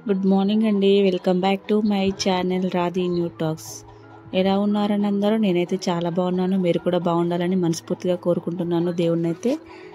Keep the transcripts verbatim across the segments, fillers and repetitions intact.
Good morning అండి. Welcome back to my channel Radhi new talks. ఎలా ఉన్నారని అందరూ? నేనైతే చాలా బాగున్నాను. మీరు కూడా బాగుండాలని మనస్ఫూర్తిగా కోరుకుంటున్నాను దేవుణ్ణి. అయితే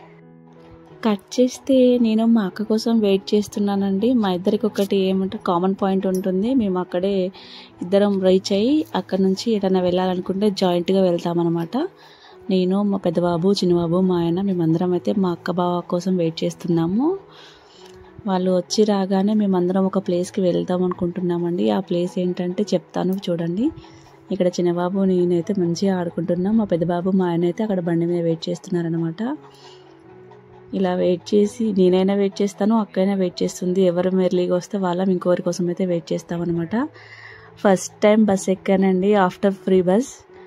కట్ చేస్తే నేను మా అక్క కోసం వెయిట్ చేస్తున్నానండి. మా ఇద్దరికి ఒకటి ఏమంటే కామన్ పాయింట్ ఉంటుంది. మేము అక్కడే ఇద్దరం రీచ్ అయ్యి అక్కడ నుంచి ఎటన్నా వెళ్ళాలనుకుంటే జాయింట్గా వెళ్తామన్నమాట. నేను, మా పెద్దబాబు, చిన్నబాబు, మా ఆయన మేమందరం అయితే మా అక్క బావ కోసం వెయిట్ చేస్తున్నాము. వాళ్ళు వచ్చి రాగానే మేమందరం ఒక ప్లేస్కి వెళ్దాం అనుకుంటున్నామండి. ఆ ప్లేస్ ఏంటంటే చెప్తాను చూడండి. ఇక్కడ చిన్నబాబు నేనైతే మంచిగా ఆడుకుంటున్నాం. మా పెద్దబాబు మా ఆయన అయితే అక్కడ బండి మీద వెయిట్ చేస్తున్నారనమాట. ఇలా వెయిట్ చేసి నేనైనా వెయిట్ చేస్తాను, అక్కైనా వెయిట్ చేస్తుంది. ఎవరు మెర్లీగా వస్తే వాళ్ళం ఇంకోరి కోసం అయితే వెయిట్ చేస్తామన్నమాట. ఫస్ట్ టైం బస్ ఎక్కానండి ఆఫ్టర్ ఫ్రీ బస్.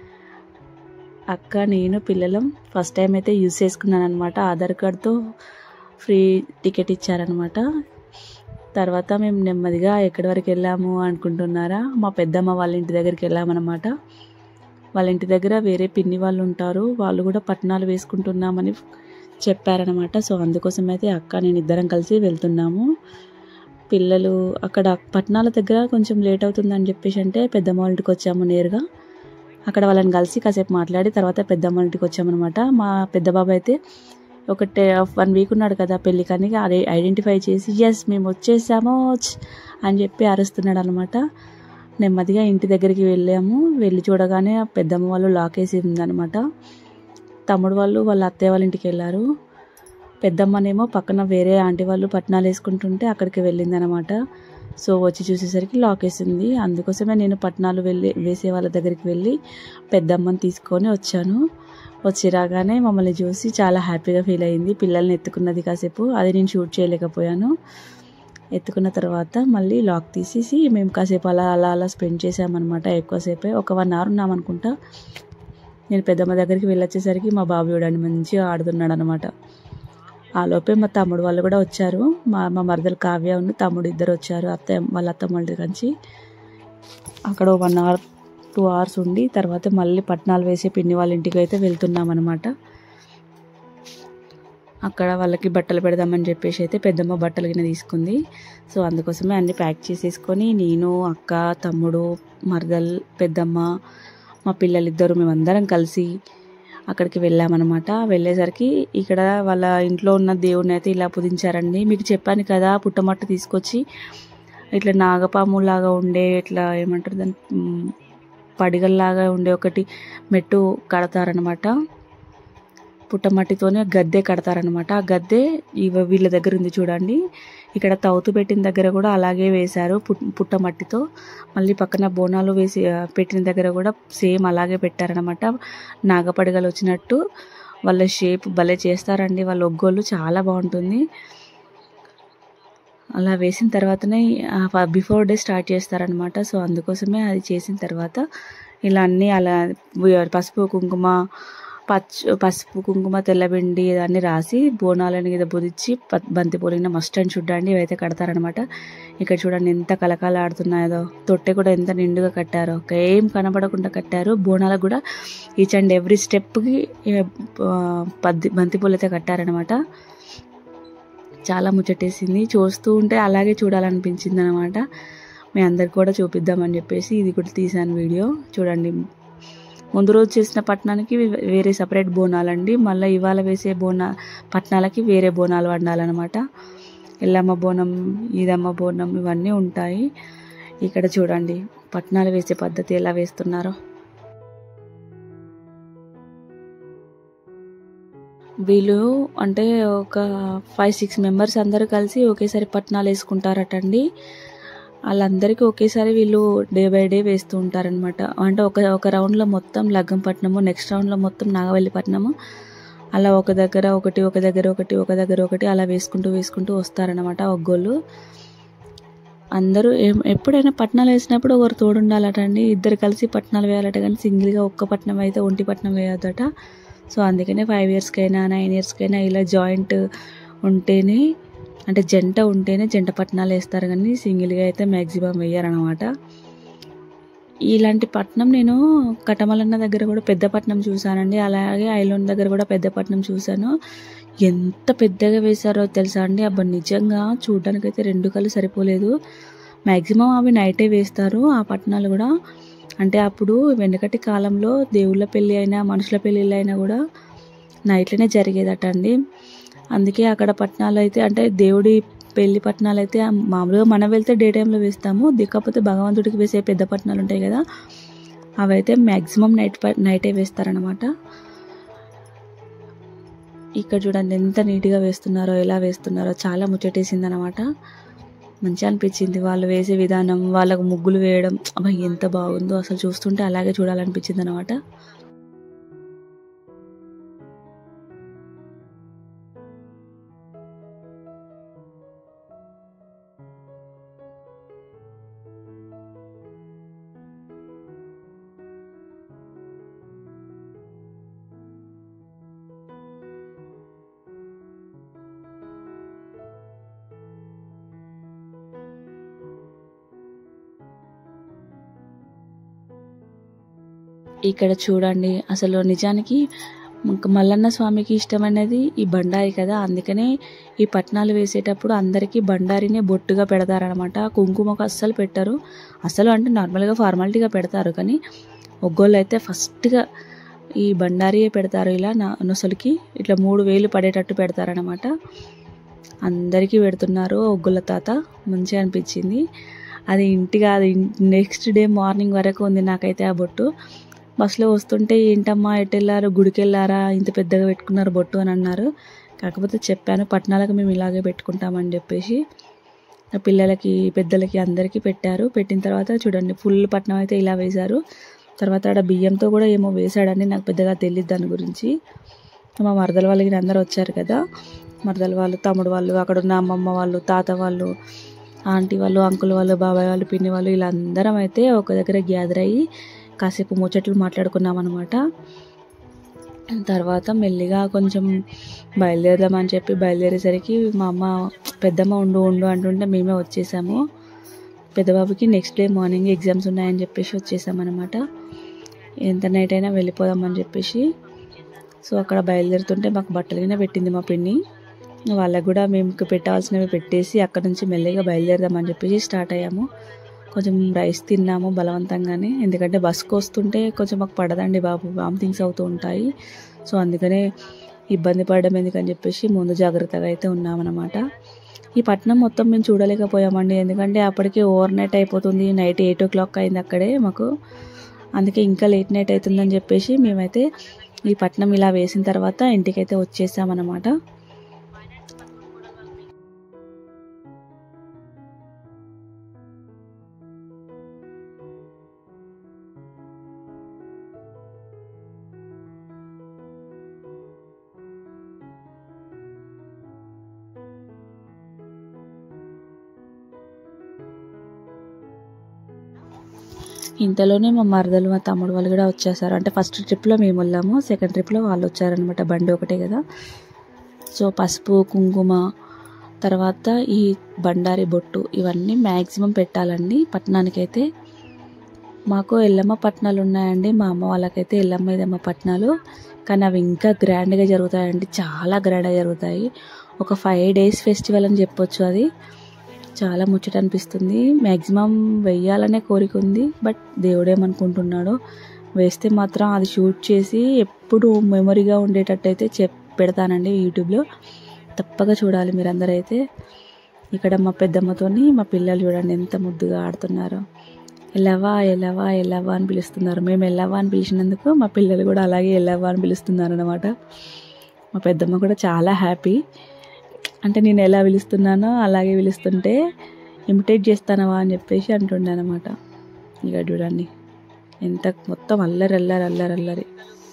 అక్క, నేను, పిల్లలం ఫస్ట్ టైం అయితే యూజ్ చేసుకున్నాను అనమాట. ఆధార్ కార్డ్తో ఫ్రీ టికెట్ ఇచ్చారనమాట. తర్వాత మేము నెమ్మదిగా ఎక్కడి వరకు వెళ్ళాము అనుకుంటున్నారా, మా పెద్దమ్మ వాళ్ళ ఇంటి దగ్గరికి వెళ్ళామన్నమాట. వాళ్ళ ఇంటి దగ్గర వేరే పిన్ని వాళ్ళు ఉంటారు, వాళ్ళు కూడా పట్నాలు వేసుకుంటున్నామని చెప్పారనమాట. సో అందుకోసం అయితే అక్క నేను ఇద్దరం కలిసి వెళ్తున్నాము. పిల్లలు అక్కడ పట్నాల దగ్గర కొంచెం లేట్ అవుతుందని చెప్పేసి అంటే పెద్దమ్మ వాళ్ళ ఇంటికి వచ్చాము నేరుగా. అక్కడ వాళ్ళని కలిసి కాసేపు మాట్లాడి తర్వాత పెద్దమ్మ ఇంటికి వచ్చామన్నమాట. మా పెద్ద బాబు అయితే ఒక టే వన్ వీక్ ఉన్నాడు కదా పెళ్ళి, కానీ అది ఐడెంటిఫై చేసి ఎస్ మేము వచ్చేసాము అని చెప్పి అరుస్తున్నాడు అనమాట. నెమ్మదిగా ఇంటి దగ్గరికి వెళ్ళాము. వెళ్ళి చూడగానే పెద్దమ్మ వాళ్ళు లాక్ వేసి ఉందనమాట. తమ్ముడు వాళ్ళు వాళ్ళ అత్తయ్య వాళ్ళ ఇంటికి వెళ్ళారు. పెద్దమ్మనేమో పక్కన వేరే ఆంటీ వాళ్ళు పట్నాలు వేసుకుంటుంటే అక్కడికి వెళ్ళిందనమాట. సో వచ్చి చూసేసరికి లాక్ వేసింది. అందుకోసమే నేను పట్నాలు వెళ్ళి వేసే వాళ్ళ దగ్గరికి వెళ్ళి పెద్దమ్మని తీసుకొని వచ్చాను. వచ్చి రాగానే మమ్మల్ని చూసి చాలా హ్యాపీగా ఫీల్ అయింది. పిల్లల్ని ఎత్తుకున్నది కాసేపు, అది నేను షూట్ చేయలేకపోయాను. ఎత్తుకున్న తర్వాత మళ్ళీ లాక్ తీసేసి మేము కాసేపు అలా అలా అలా స్పెండ్ చేసామన్నమాట. ఎక్కువసేపే ఒక వన్ అవర్ ఉన్నామనుకుంటా. నేను పెద్దమ్మ దగ్గరికి వెళ్ళొచ్చేసరికి మా బాబు చూడండి మంచిగా ఆడుతున్నాడు అనమాట. ఆ లోపే మా తమ్ముడు వాళ్ళు కూడా వచ్చారు. మా మా మరదలు కావ్య ఉన్న తమ్ముడు ఇద్దరు వచ్చారు. అత్తయ్య వాళ్ళ అత్తమ్మ వాళ్ళ కంచి అక్కడ వన్ అవర్ టూ అవర్స్ ఉండి తర్వాత మళ్ళీ పట్నాలు వేసే పిన్ని వాళ్ళ ఇంటికి అయితే వెళ్తున్నాం అనమాట. అక్కడ వాళ్ళకి బట్టలు పెడదామని చెప్పేసి అయితే పెద్దమ్మ బట్టలు గిన్నె తీసుకుంది. సో అందుకోసమే అన్నీ ప్యాక్ చేసేసుకొని నేను, అక్క, తమ్ముడు, మరదల్, పెద్దమ్మ, మా పిల్లలిద్దరు మేమందరం కలిసి అక్కడికి వెళ్ళామన్నమాట. వెళ్ళేసరికి ఇక్కడ వాళ్ళ ఇంట్లో ఉన్న దేవుడిని అయితే ఇలా పూజించారండి. మీకు చెప్పాను కదా పుట్టమట్టు తీసుకొచ్చి ఇట్లా నాగపాము లాగా ఉండే ఇట్లా ఏమంటారు దాన్ని పడిగల్లాగా ఉండే ఒకటి మెట్టు కడతారనమాట. పుట్టమట్టితోనే గద్దె కడతారనమాట. ఆ గద్దె ఇవ వీళ్ళ దగ్గర ఉంది చూడండి. ఇక్కడ తౌతు పెట్టిన దగ్గర కూడా అలాగే వేశారు పుట్టమట్టితో. మళ్ళీ పక్కన బోనాలు వేసి పెట్టిన దగ్గర కూడా సేమ్ అలాగే పెట్టారనమాట. నాగపడిగలు వచ్చినట్టు వాళ్ళ షేప్ భలే చేస్తారండి. వాళ్ళ ఒగ్గోళ్ళు చాలా బాగుంటుంది. అలా వేసిన తర్వాతనే బిఫోర్ డే స్టార్ట్ చేస్తారనమాట. సో అందుకోసమే అది చేసిన తర్వాత ఇలా అన్నీ అలా పసుపు కుంకుమ పచ్చు పసుపు కుంకుమ తెల్లబిండి ఇవన్నీ రాసి బోనాలని మీద బుదిచ్చి బంతి పూలిన మస్ట్ అండ్ చూడండి ఇవైతే కడతారనమాట. ఇక్కడ చూడండి ఎంత కలకాల ఆడుతున్నాయో. తొట్టె కూడా ఎంత నిండుగా కట్టారో, ఏం కనబడకుండా కట్టారు. బోనాలకు కూడా ఈచ్ అండ్ ఎవ్రీ స్టెప్కి పద్ది బంతి పూలు అయితే కట్టారనమాట. చాలా ముచ్చటేసింది. చూస్తూ ఉంటే అలాగే చూడాలనిపించింది అనమాట. మీ అందరికి కూడా చూపిద్దామని చెప్పేసి ఇది కూడా తీసాను వీడియో. చూడండి ముందు రోజు చేసిన పట్నానికి వేరే సపరేట్ బోనాలండి. మళ్ళీ ఇవాళ వేసే బోనా పట్నాలకి వేరే బోనాలు వండాలన్నమాట. ఎల్లమ్మ బోనం, ఈదమ్మ బోనం ఇవన్నీ ఉంటాయి. ఇక్కడ చూడండి పట్నాలు వేసే పద్ధతి ఎలా వేస్తున్నారో. వీళ్ళు అంటే ఒక ఫైవ్ సిక్స్ మెంబర్స్ అందరూ కలిసి ఒకేసారి పట్నాలు వేసుకుంటారటండి. వాళ్ళందరికీ ఒకేసారి వీళ్ళు డే బై డే వేస్తూ ఉంటారనమాట. అంటే ఒక ఒక రౌండ్లో మొత్తం లగ్గం పట్నము, నెక్స్ట్ రౌండ్లో మొత్తం నాగవల్లి పట్నము, అలా ఒక దగ్గర ఒకటి ఒక దగ్గర ఒకటి ఒక దగ్గర ఒకటి అలా వేసుకుంటూ వేసుకుంటూ వస్తారనమాట ఒగ్గోళ్ళు అందరూ. ఎప్పుడైనా పట్నాలు వేసినప్పుడు ఒకరు తోడు ఉండాలటండి. ఇద్దరు కలిసి పట్నాలు వేయాలట, కానీ సింగిల్గా ఒక్క పట్నం అయితే ఒంటి పట్నం వేయద్దట. సో అందుకనే ఫైవ్ ఇయర్స్కైనా నైన్ ఇయర్స్కైనా ఇలా జాయింట్ ఉంటేనే అంటే జంట ఉంటేనే జంట పట్నాలు వేస్తారు, కానీ సింగిల్గా అయితే మ్యాక్సిమం వేయరనమాట. ఇలాంటి పట్నం నేను కటమలన్న దగ్గర కూడా పెద్ద పట్నం చూశానండి. అలాగే ఐలోన్ దగ్గర కూడా పెద్ద పట్నం చూశాను. ఎంత పెద్దగా వేశారో తెలుసా అండి. అబ్బా నిజంగా చూడడానికైతే రెండు కళ్ళు సరిపోలేదు. మ్యాక్సిమం అవి నైటే వేస్తారు ఆ పట్నాలు కూడా. అంటే అప్పుడు వెనకటి కాలంలో దేవుళ్ళ పెళ్ళి అయినా మనుషుల పెళ్ళిళ్ళు అయినా కూడా నైట్లోనే జరిగేదట అండి. అందుకే అక్కడ పట్నాలు అయితే అంటే దేవుడి పెళ్లి పట్నాలు అయితే మామూలుగా మనం వెళ్తే డే టైంలో వేస్తాము. దిక్కపోతే భగవంతుడికి వేసే పెద్ద పట్నాలు ఉంటాయి కదా, అవైతే మ్యాక్సిమం నైట్ నైటే వేస్తారనమాట. ఇక్కడ చూడండి ఎంత నీట్గా వేస్తున్నారో, ఎలా వేస్తున్నారో చాలా ముచ్చటేసింది అనమాట. మంచిగా అనిపించింది వాళ్ళు వేసే విధానం, వాళ్ళకు ముగ్గులు వేయడం. అబ్బా ఎంత బాగుందో అసలు, చూస్తుంటే అలాగే చూడాలనిపించింది అనమాట. ఇక్కడ చూడండి అసలు నిజానికి మల్లన్న స్వామికి ఇష్టమైనది ఈ బండారి కదా, అందుకనే ఈ పట్నాలు వేసేటప్పుడు అందరికీ బండారినే బొట్టుగా పెడతారనమాట. కుంకుమకు అస్సలు పెట్టరు. అసలు అంటే నార్మల్గా ఫార్మాలిటీగా పెడతారు, కానీ ఒగ్గోళ్ళు అయితే ఫస్ట్గా ఈ బండారియే పెడతారు. ఇలా నా నొసలికి ఇట్లా మూడు వేలు పడేటట్టు పెడతారనమాట. అందరికీ పెడుతున్నారు ఒగ్గోళ్ళ తాత. మంచిగా అనిపించింది. అది ఇంటిగా అది నెక్స్ట్ డే మార్నింగ్ వరకు ఉంది నాకైతే ఆ బొట్టు. బస్సులో వస్తుంటే ఏంటమ్మా ఎటు వెళ్ళారు, గుడికి వెళ్ళారా, ఇంత పెద్దగా పెట్టుకున్నారు బొట్టు అని అన్నారు. కాకపోతే చెప్పాను పట్నాలకు మేము ఇలాగే పెట్టుకుంటామని చెప్పేసి. పిల్లలకి పెద్దలకి అందరికీ పెట్టారు. పెట్టిన తర్వాత చూడండి ఫుల్ పట్నం అయితే ఇలా వేశారు. తర్వాత ఆడ బియ్యంతో కూడా ఏమో వేశాడని నాకు పెద్దగా తెలియదు దాని గురించి. మా మరదల వాళ్ళకి అందరూ వచ్చారు కదా, మరదల వాళ్ళు, తమ్ముడు వాళ్ళు, అక్కడ ఉన్న అమ్మమ్మ వాళ్ళు, తాత వాళ్ళు, ఆంటీ వాళ్ళు, అంకుల్ వాళ్ళు, బాబాయ్ వాళ్ళు, పిన్ని వాళ్ళు, ఇలా అందరం అయితే ఒక దగ్గర గ్యాదర్ అయ్యి కాసేపు ముచ్చట్లు మాట్లాడుకున్నాం అనమాట. తర్వాత మెల్లిగా కొంచెం బయలుదేరదామని చెప్పి బయలుదేరేసరికి మా అమ్మ పెద్దమ్మ ఉండు ఉండు అంటుంటే మేమే వచ్చేసాము. పెద్దబాబుకి నెక్స్ట్ డే మార్నింగ్ ఎగ్జామ్స్ ఉన్నాయని చెప్పేసి వచ్చేసామన్నమాట. ఎంత నైట్ అయినా వెళ్ళిపోదామని చెప్పేసి. సో అక్కడ బయలుదేరుతుంటే మాకు బట్టలు కింద పెట్టింది మా పిన్ని. వాళ్ళకు కూడా మేము పెట్టాల్సినవి పెట్టేసి అక్కడ నుంచి మెల్లిగా బయలుదేరదామని చెప్పేసి స్టార్ట్ అయ్యాము. కొంచెం రైస్ తిన్నాము బలవంతంగానే, ఎందుకంటే బస్కి వస్తుంటే కొంచెం మాకు పడదండి బాబు, వామిటింగ్స్ అవుతూ ఉంటాయి. సో అందుకనే ఇబ్బంది పడడం ఎందుకని చెప్పేసి ముందు జాగ్రత్తగా అయితే ఉన్నామన్నమాట. ఈ పట్నం మొత్తం మేము చూడలేకపోయామండి, ఎందుకంటే అప్పటికే ఓవర్ నైట్ అయిపోతుంది. నైట్ ఎయిట్ ఓ క్లాక్ అయింది అక్కడే మాకు. అందుకే ఇంకా లేట్ నైట్ అవుతుందని చెప్పేసి మేమైతే ఈ పట్నం ఇలా వేసిన తర్వాత ఇంటికైతే వచ్చేసామన్నమాట. ఇంతలోనే మా మరదలు మా తమ్ముడు వాళ్ళు కూడా వచ్చేసారు. అంటే ఫస్ట్ ట్రిప్లో మేము వెళ్ళాము, సెకండ్ ట్రిప్లో వాళ్ళు వచ్చారనమాట. బండి ఒకటే కదా. సో పసుపు, కుంకుమ, తర్వాత ఈ బండారి బొట్టు ఇవన్నీ మ్యాక్సిమం పెట్టాలండి పట్నానికైతే. మాకు ఎల్లమ్మ పట్నాలు ఉన్నాయండి, మా అమ్మ వాళ్ళకైతే ఎల్లమ్మ ఇదమ్మ పట్నాలు. కానీ అవి ఇంకా గ్రాండ్గా జరుగుతాయండి, చాలా గ్రాండ్గా జరుగుతాయి. ఒక ఫైవ్ డేస్ ఫెస్టివల్ అని చెప్పొచ్చు. అది చాలా ముచ్చట అనిపిస్తుంది. మ్యాక్సిమం వెయ్యాలనే కోరిక ఉంది, బట్ దేవుడేమనుకుంటున్నాడో. వేస్తే మాత్రం అది షూట్ చేసి ఎప్పుడు మెమొరీగా ఉండేటట్టయితే చెప్ పెడతానండి యూట్యూబ్లో, తప్పక చూడాలి మీరందరూ అయితే. ఇక్కడ మా పెద్దమ్మతోని మా పిల్లలు చూడండి ఎంత ముద్దుగా ఆడుతున్నారో. ఎల్లవా ఎల్లవా ఎల్లవా అని పిలుస్తున్నారు. మేము ఎల్లవా అని పిలిచినందుకు మా పిల్లలు కూడా అలాగే ఎల్లవా అని పిలుస్తున్నారు అనమాట. మా పెద్దమ్మ కూడా చాలా హ్యాపీ. అంటే నేను ఎలా పిలుస్తున్నానో అలాగే పిలుస్తుంటే ఇమిటేట్ చేస్తానవా అని చెప్పేసి అంటుండే అనమాట. ఇక చూడండి ఎంత మొత్తం అల్లరి అల్లరి అల్లరి అల్లరి.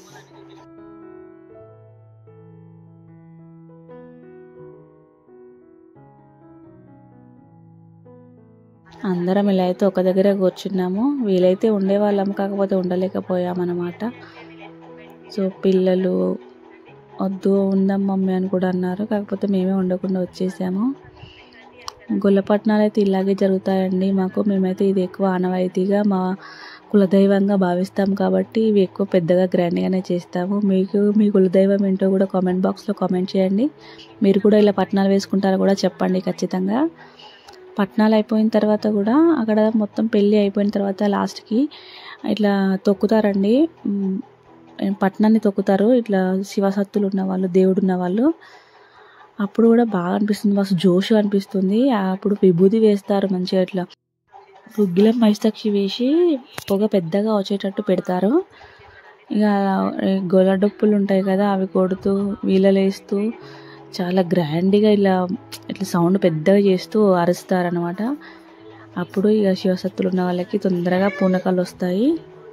అందరం ఇలా అయితే ఒక దగ్గర కూర్చున్నాము. వీలైతే ఉండేవాళ్ళం, కాకపోతే ఉండలేకపోయామన్నమాట. సో పిల్లలు వద్దు ఉందాం మమ్మీ అని కూడా అన్నారు, కాకపోతే మేమే ఉండకుండా వచ్చేసాము. గొల్లపట్నాలు అయితే ఇలాగే జరుగుతాయండి మాకు. మేమైతే ఇది ఎక్కువ ఆనవాయితీగా మా కులదైవంగా భావిస్తాం కాబట్టి ఇవి ఎక్కువ పెద్దగా గ్రాండ్గానే చేస్తాము. మీకు మీ కులదైవం ఏంటో కూడా కామెంట్ బాక్స్లో కామెంట్ చేయండి. మీరు కూడా ఇలా పట్నాలు వేసుకుంటారో కూడా చెప్పండి ఖచ్చితంగా. పట్నాలు అయిపోయిన తర్వాత కూడా అక్కడ మొత్తం పెళ్ళి అయిపోయిన తర్వాత లాస్ట్కి ఇట్లా తొక్కుతారండి. పట్నాన్ని తొక్కుతారు ఇట్లా శివసత్తులు ఉన్నవాళ్ళు, దేవుడు ఉన్నవాళ్ళు. అప్పుడు కూడా బాగా అనిపిస్తుంది, మస్తు జోష్ అనిపిస్తుంది. అప్పుడు విభూది వేస్తారు మంచిగా, ఇట్లా గుగ్గిలం మైసాక్షి వేసి పొగ పెద్దగా వచ్చేటట్టు పెడతారు. ఇక గొల్ల డప్పులు ఉంటాయి కదా, అవి కొడుతూ వీలలేస్తూ చాలా గ్రాండ్గా ఇలా ఇట్లా సౌండ్ పెద్దగా చేస్తూ అరుస్తారనమాట. అప్పుడు ఇక శివసత్తులు ఉన్న వాళ్ళకి తొందరగా పూనకాలు వస్తాయి.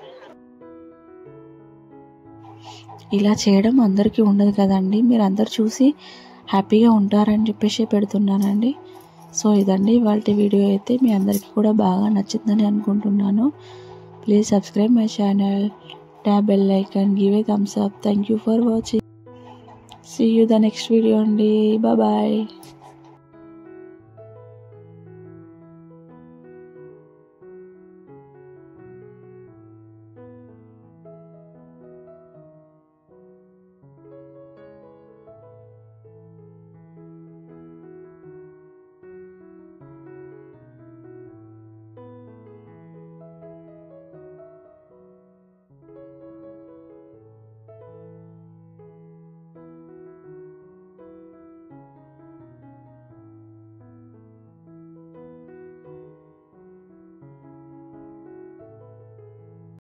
ఇలా చేయడం అందరికీ ఉండదు కదండి, మీరు అందరు చూసి హ్యాపీగా ఉంటారని చెప్పేసి పెడుతున్నానండి. సో ఇదండి ఇవాళ వీడియో అయితే మీ అందరికీ కూడా బాగా నచ్చిందని అనుకుంటున్నాను. Please subscribe my channel, tap bell icon, give a thumbs up. Thank you for watching. See you the next video అండి. Bye bye.